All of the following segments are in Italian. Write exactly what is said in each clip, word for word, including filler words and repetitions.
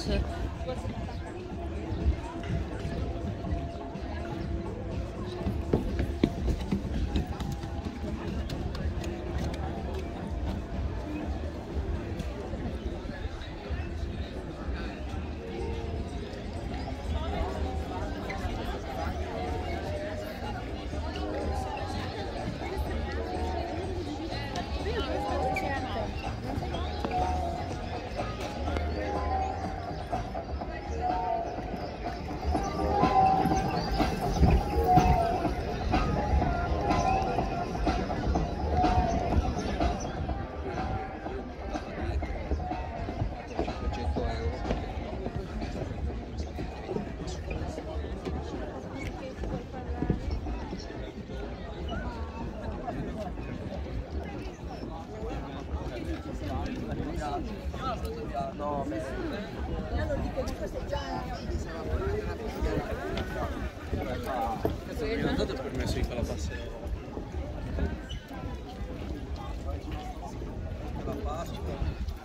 bus. No, beh. Io non dico di questo già. Non date permesso di fare la passerella. La Pasqua.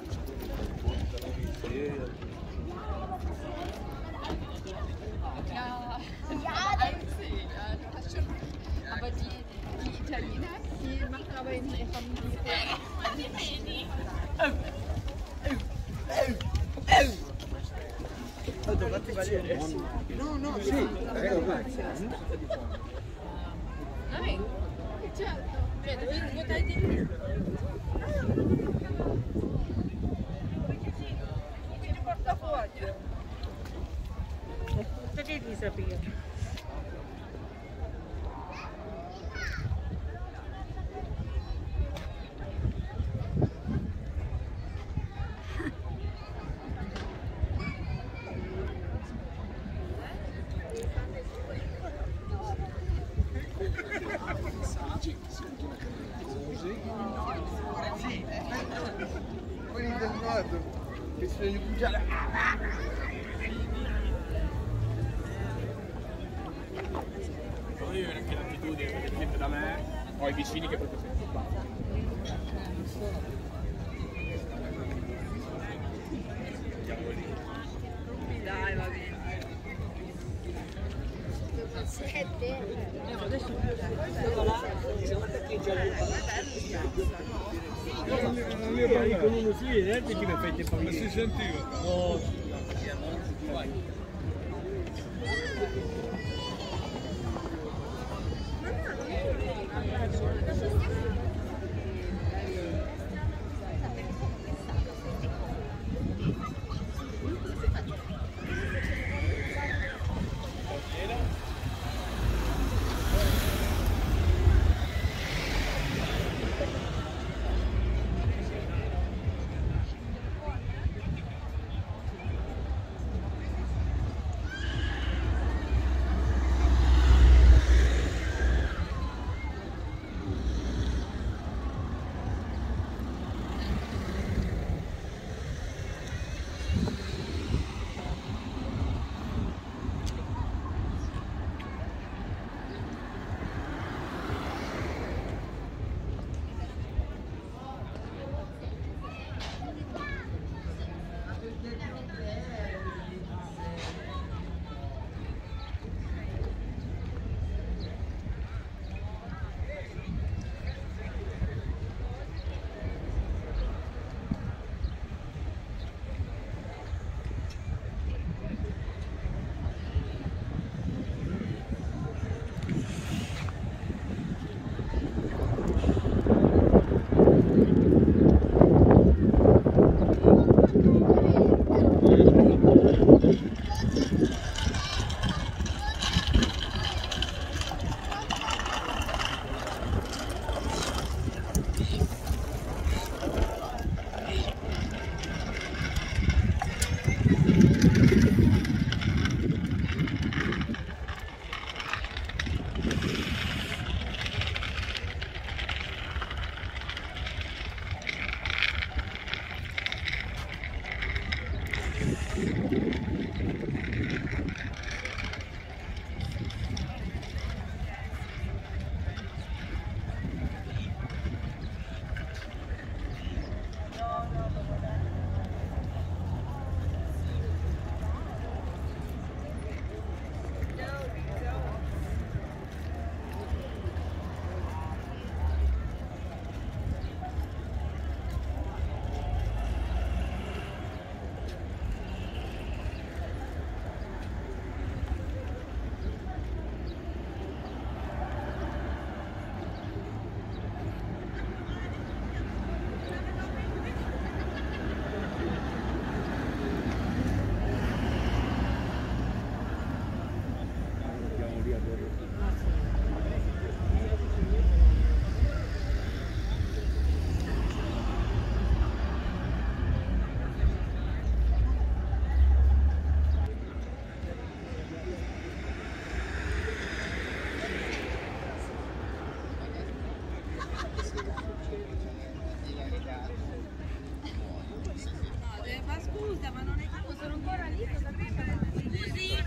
Ja, ja, das schon. Aber die, die Italiener, die machen aber in der Familie. Fatti valere. No, no, sì. Nein, certo. Vedi, votai di più. Il portafoglio. Perché ti sapere? Quelli del nord che si vogliono bugiare. Devo avere anche l'attitudine, perché tipo da me ho i vicini che proprio si Dai, va bene. non mi parli con uno sì, eh, perché mi fai tempo a si sentiva. No, vai. Scusa, ma non è... Sono ancora lì, cosa Scusi?